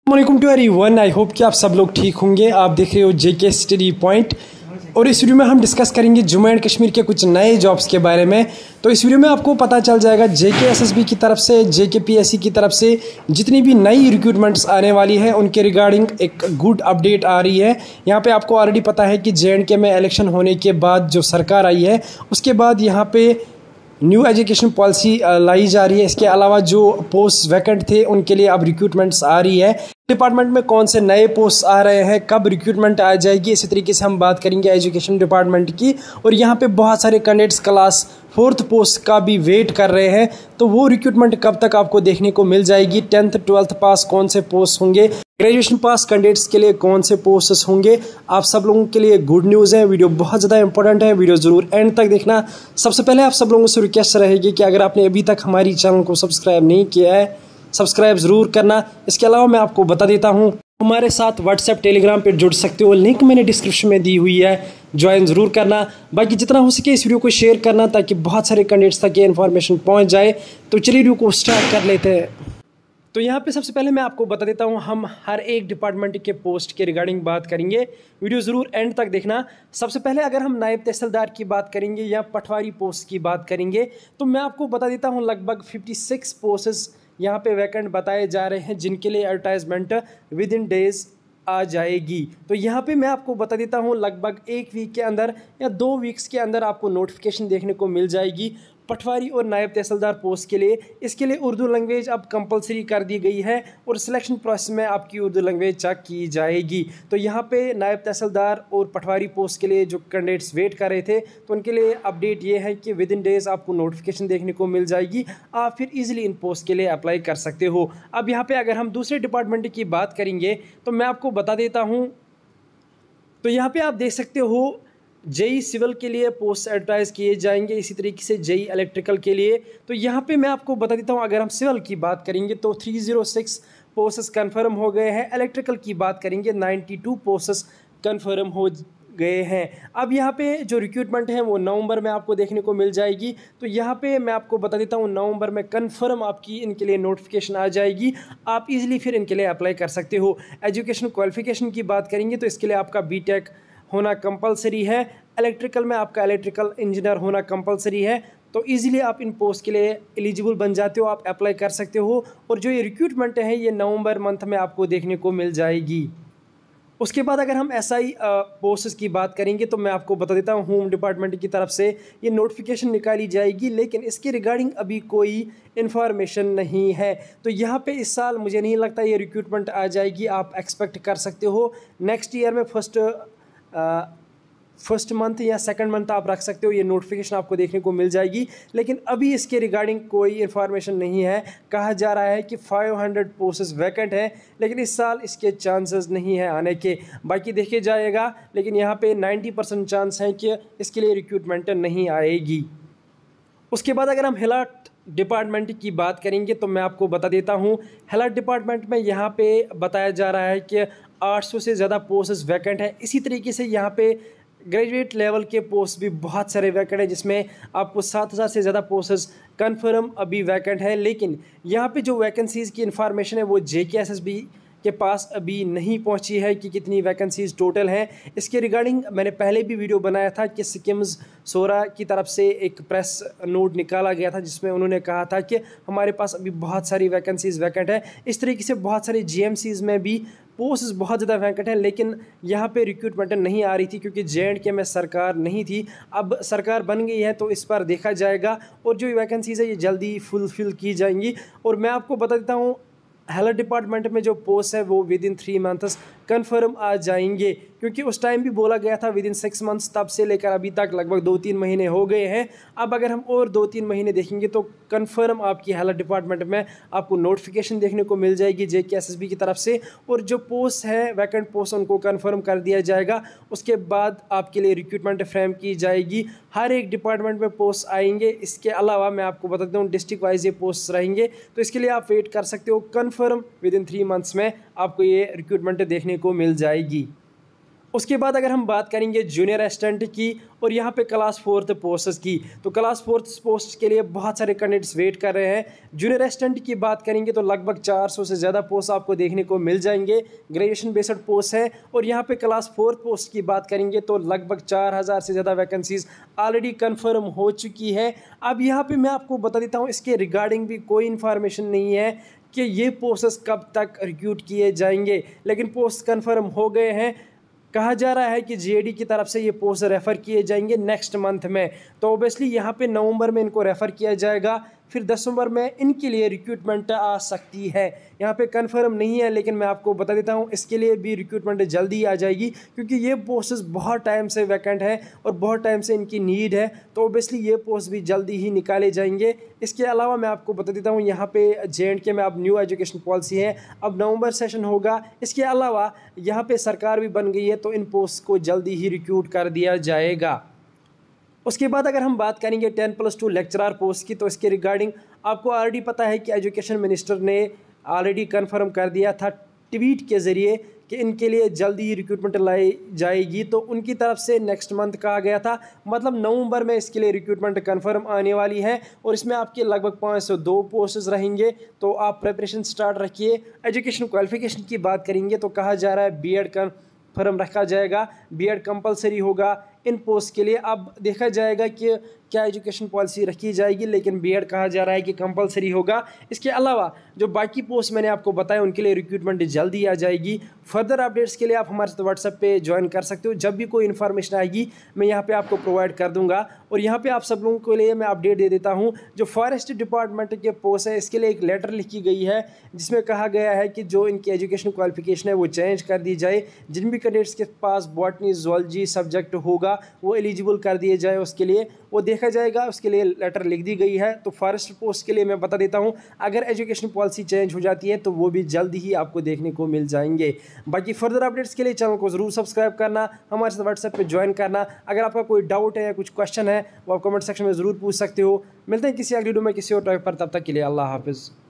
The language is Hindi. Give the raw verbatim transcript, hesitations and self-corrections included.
वालेकुम टू एवरीवन। आई होप कि आप सब लोग ठीक होंगे। आप देख रहे हो जेके स्टडी पॉइंट और इस वीडियो में हम डिस्कस करेंगे जम्मू एंड कश्मीर के कुछ नए जॉब्स के बारे में। तो इस वीडियो में आपको पता चल जाएगा जेके एसएसबी की तरफ से, जेके पीएससी की तरफ से जितनी भी नई रिक्रूटमेंट्स आने वाली है उनके रिगार्डिंग एक गुड अपडेट आ रही है। यहाँ पे आपको ऑलरेडी पता है कि जे एंड के में इलेक्शन होने के बाद जो सरकार आई है उसके बाद यहाँ पे न्यू एजुकेशन पॉलिसी लाई जा रही है। इसके अलावा जो पोस्ट वैकेंट थे उनके लिए अब रिक्रूटमेंट्स आ रही है। डिपार्टमेंट में कौन से नए पोस्ट आ रहे हैं, कब रिक्रूटमेंट आ जाएगी, इसी तरीके से हम बात करेंगे एजुकेशन डिपार्टमेंट की। और यहाँ पे बहुत सारे कैंडिडेट्स क्लास फोर्थ पोस्ट का भी वेट कर रहे हैं, तो वो रिक्रूटमेंट कब तक आपको देखने को मिल जाएगी। टेंथ ट्वेल्थ पास कौन से पोस्ट होंगे, ग्रेजुएशन पास कैंडिडेट्स के लिए कौन से पोस्ट होंगे, आप सब लोगों के लिए गुड न्यूज़ है। वीडियो बहुत ज़्यादा इंपॉर्टेंट है, वीडियो ज़रूर एंड तक देखना। सबसे पहले आप सब लोगों से रिक्वेस्ट रहेगी कि अगर आपने अभी तक हमारी चैनल को सब्सक्राइब नहीं किया है, सब्सक्राइब ज़रूर करना। इसके अलावा मैं आपको बता देता हूँ हमारे साथ व्हाट्सएप टेलीग्राम पे जुड़ सकते हो, लिंक मैंने डिस्क्रिप्शन में दी हुई है, ज्वाइन ज़रूर करना। बाकी जितना हो सके इस वीडियो को शेयर करना ताकि बहुत सारे कैंडिडेट्स तक ये इन्फॉर्मेशन पहुँच जाए। तो चलिए वीडियो को स्टार्ट कर लेते हैं। तो यहाँ पे सबसे पहले मैं आपको बता देता हूँ, हम हर एक डिपार्टमेंट के पोस्ट के रिगार्डिंग बात करेंगे, वीडियो ज़रूर एंड तक देखना। सबसे पहले अगर हम नायब तहसीलदार की बात करेंगे या पटवारी पोस्ट की बात करेंगे तो मैं आपको बता देता हूँ लगभग छप्पन पोस्ट्स यहाँ पे वैकेंट बताए जा रहे हैं जिनके लिए एडवर्टाइजमेंट विद इन डेज आ जाएगी। तो यहाँ पे मैं आपको बता देता हूँ लगभग एक वीक के अंदर या दो वीक्स के अंदर आपको नोटिफिकेशन देखने को मिल जाएगी पटवारी और नायब तहसीलदार पोस्ट के लिए। इसके लिए उर्दू लैंग्वेज अब कंपलसरी कर दी गई है और सिलेक्शन प्रोसेस में आपकी उर्दू लैंग्वेज चेक की जाएगी। तो यहाँ पे नायब तहसीलदार और पटवारी पोस्ट के लिए जो कैंडिडेट्स वेट कर रहे थे तो उनके लिए अपडेट ये है कि विद इन डेज आपको नोटिफिकेशन देखने को मिल जाएगी, आप फिर ईजिली इन पोस्ट के लिए अप्लाई कर सकते हो। अब यहाँ पर अगर हम दूसरे डिपार्टमेंट की बात करेंगे तो मैं आपको बता देता हूँ, तो यहाँ पर आप देख सकते हो जेई सिविल के लिए पोस्ट एडवर्टाइज किए जाएंगे, इसी तरीके से जेई इलेक्ट्रिकल के लिए। तो यहाँ पे मैं आपको बता देता हूँ अगर हम सिविल की बात करेंगे तो तीन सौ छह पोस्ट्स कंफर्म हो गए हैं। इलेक्ट्रिकल की बात करेंगे बानवे पोस्ट्स कंफर्म हो गए हैं। अब यहाँ पे जो रिक्रूटमेंट है वो नवंबर में आपको देखने को मिल जाएगी। तो यहाँ पे मैं आपको बता देता हूँ नवंबर में कंफर्म आपकी इनके लिए नोटिफिकेशन आ जाएगी, आप इजीली फिर इनके लिए अप्लाई कर सकते हो। एजुकेशन क्वालिफिकेशन की बात करेंगे तो इसके लिए आपका बीटेक होना कंपलसरी है, इलेक्ट्रिकल में आपका इलेक्ट्रिकल इंजीनियर होना कंपलसरी है। तो इजीली आप इन पोस्ट के लिए एलिजिबल बन जाते हो, आप अप्लाई कर सकते हो। और जो ये रिक्रूटमेंट है ये नवंबर मंथ में आपको देखने को मिल जाएगी। उसके बाद अगर हम एसआई पोस्ट्स की बात करेंगे तो मैं आपको बता देता हूँ होम डिपार्टमेंट की तरफ से ये नोटिफिकेशन निकाली जाएगी, लेकिन इसके रिगार्डिंग अभी कोई इन्फॉर्मेशन नहीं है। तो यहाँ पे इस साल मुझे नहीं लगता ये रिक्रूटमेंट आ जाएगी, आप एक्सपेक्ट कर सकते हो नेक्स्ट ईयर में फर्स्ट फर्स्ट मंथ या सेकंड मंथ आप रख सकते हो, ये नोटिफिकेशन आपको देखने को मिल जाएगी। लेकिन अभी इसके रिगार्डिंग कोई इन्फॉर्मेशन नहीं है। कहा जा रहा है कि पाँच सौ पोस्ट्स वैकेंट हैं, लेकिन इस साल इसके चांसेस नहीं है आने के, बाकी देखे जाएगा। लेकिन यहाँ पे नब्बे परसेंट चांस हैं कि इसके लिए रिक्रूटमेंट नहीं आएगी। उसके बाद अगर हम हिलाट डिपार्टमेंट की बात करेंगे तो मैं आपको बता देता हूँ हिलाट डिपार्टमेंट में यहाँ पे बताया जा रहा है कि आठ सौ से ज़्यादा पोस्ट्स वैकेंट है। इसी तरीके से यहाँ पे ग्रेजुएट लेवल के पोस्ट भी बहुत सारे वैकेंट हैं, जिसमें आपको सात हज़ार से ज़्यादा पोस्ट्स कंफर्म अभी वैकेंट है। लेकिन यहाँ पे जो वैकेंसीज़ की इन्फॉर्मेशन है वो जेके एसएसबी के पास अभी नहीं पहुंची है कि कितनी वैकेंसीज टोटल हैं। इसके रिगार्डिंग मैंने पहले भी वीडियो बनाया था कि सिक्किम्स सोरा की तरफ से एक प्रेस नोट निकाला गया था जिसमें उन्होंने कहा था कि हमारे पास अभी बहुत सारी वैकेंसीज वैकेंट है। इस तरीके से बहुत सारी जीएमसीज में भी पोस्ट बहुत ज़्यादा वैकेंट है, लेकिन यहाँ पे रिक्रूटमेंट नहीं आ रही थी क्योंकि जे एंड के में सरकार नहीं थी। अब सरकार बन गई है तो इस पर देखा जाएगा और जो वैकेंसीज है ये जल्दी फुलफिल की जाएंगी। और मैं आपको बता देता हूँ हेल्थ डिपार्टमेंट में जो पोस्ट है वो within three months confirm आ जाएंगे, क्योंकि उस टाइम भी बोला गया था विद इन सिक्स मंथ्स, तब से लेकर अभी तक लगभग दो तीन महीने हो गए हैं। अब अगर हम और दो तीन महीने देखेंगे तो कंफर्म आपकी हेल्थ डिपार्टमेंट में आपको नोटिफिकेशन देखने को मिल जाएगी जेके एसएसबी की तरफ से। और जो पोस्ट है वैकेंट पोस्ट उनको कंफर्म कर दिया जाएगा। उसके बाद आपके लिए रिक्रूटमेंट फ्रेम की जाएगी, हर एक डिपार्टमेंट में पोस्ट आएंगे। इसके अलावा मैं आपको बताता हूँ डिस्ट्रिक्ट वाइज ये पोस्ट रहेंगे, तो इसके लिए आप वेट कर सकते हो। Confirm within three months में आपको ये रिक्रूटमेंट देखने को मिल जाएगी। उसके बाद अगर हम बात करेंगे जूनियर असिस्टेंट की और यहाँ पे क्लास फोर्थ पोस्ट्स की, तो क्लास फोर्थ पोस्ट के लिए बहुत सारे कैंडिडेट्स वेट कर रहे हैं। जूनियर असिस्टेंट की बात करेंगे तो लगभग चार सौ से ज़्यादा पोस्ट आपको देखने को मिल जाएंगे, ग्रेजुएशन बेस्ड पोस्ट है। और यहाँ पे क्लास फोर्थ पोस्ट की बात करेंगे तो लगभग चार हज़ार से ज़्यादा वैकेंसीज ऑलरेडी कन्फर्म हो चुकी है। अब यहाँ पर मैं आपको बता देता हूँ, इसके रिगार्डिंग भी कोई इन्फॉर्मेशन नहीं है कि ये पोस्ट्स कब तक रिक्रूट किए जाएंगे, लेकिन पोस्ट कन्फर्म हो गए हैं। कहा जा रहा है कि जीएडी की तरफ से ये पोस्ट रेफ़र किए जाएंगे नेक्स्ट मंथ में, तो ओबियसली यहाँ पे नवंबर में इनको रेफ़र किया जाएगा, फिर दिसंबर में इनके लिए रिक्रूटमेंट आ सकती है। यहाँ पे कंफर्म नहीं है, लेकिन मैं आपको बता देता हूँ इसके लिए भी रिक्रूटमेंट जल्दी ही आ जाएगी, क्योंकि ये पोस्ट्स बहुत टाइम से वैकेंट है और बहुत टाइम से इनकी नीड है, तो ओबियसली ये पोस्ट भी जल्दी ही निकाले जाएंगे। इसके अलावा मैं आपको बता देता हूँ, यहाँ पे जे एंड के में अब न्यू एजुकेशन पॉलिसी है, अब नवंबर सेशन होगा। इसके अलावा यहाँ पे सरकार भी बन गई है, तो इन पोस्ट को जल्दी ही रिक्रूट कर दिया जाएगा। उसके बाद अगर हम बात करेंगे ten plus two lecturer post की, तो इसके रिगार्डिंग आपको ऑलरेडी पता है कि एजुकेशन मिनिस्टर ने ऑलरेडी कंफर्म कर दिया था ट्वीट के ज़रिए कि इनके लिए जल्दी ही रिक्रूटमेंट लाई जाएगी, तो उनकी तरफ से नेक्स्ट मंथ कहा गया था, मतलब नवंबर में इसके लिए रिक्रूटमेंट कंफर्म आने वाली है। और इसमें आपके लगभग पाँच सौ दो पोस्ट्स रहेंगे, तो आप प्रिपरेशन स्टार्ट रखिए। एजुकेशन क्वालिफिकेशन की बात करेंगे तो कहा जा रहा है बीएड कंफर्म रखा जाएगा, बीएड कंपलसरी होगा इन पोस्ट के लिए। अब देखा जाएगा कि क्या एजुकेशन पॉलिसी रखी जाएगी, लेकिन बीएड कहा जा रहा है कि कंपलसरी होगा। इसके अलावा जो बाकी पोस्ट मैंने आपको बताया उनके लिए रिक्रूटमेंट जल्दी आ जाएगी। फर्दर अपडेट्स के लिए आप हमारे साथ व्हाट्सएप पे ज्वाइन कर सकते हो, जब भी कोई इन्फॉर्मेशन आएगी मैं यहाँ पे आपको प्रोवाइड कर दूंगा। और यहाँ पे आप सब लोगों के लिए मैं अपडेट दे देता हूँ, जो फॉरेस्ट डिपार्टमेंट के पोस्ट है इसके लिए एक लेटर लिखी गई है, जिसमें कहा गया है कि जो इनकी एजुकेशन क्वालिफिकेशन है वो चेंज कर दी जाए। जिन भी कैंडिडेट्स के पास बॉटनी जूलॉजी सब्जेक्ट होगा वो एलिजिबल कर दिए जाए, उसके लिए वो देखा जाएगा, उसके लिए लेटर लिख दी गई है। तो फॉरेस्ट पोस्ट के लिए मैं बता देता हूँ, अगर एजुकेशन पॉलिसी चेंज हो जाती है तो वो भी जल्दी ही आपको देखने को मिल जाएंगे। बाकी फर्दर अपडेट्स के लिए चैनल को ज़रूर सब्सक्राइब करना, हमारे साथ व्हाट्सएप पे ज्वाइन करना। अगर आपका कोई डाउट है या कुछ क्वेश्चन है वो आप कमेंट सेक्शन में ज़रूर पूछ सकते हो। मिलते हैं किसी अगली वीडियो में किसी और टॉपिक पर, तब तक के लिए अल्लाह हाफिज़।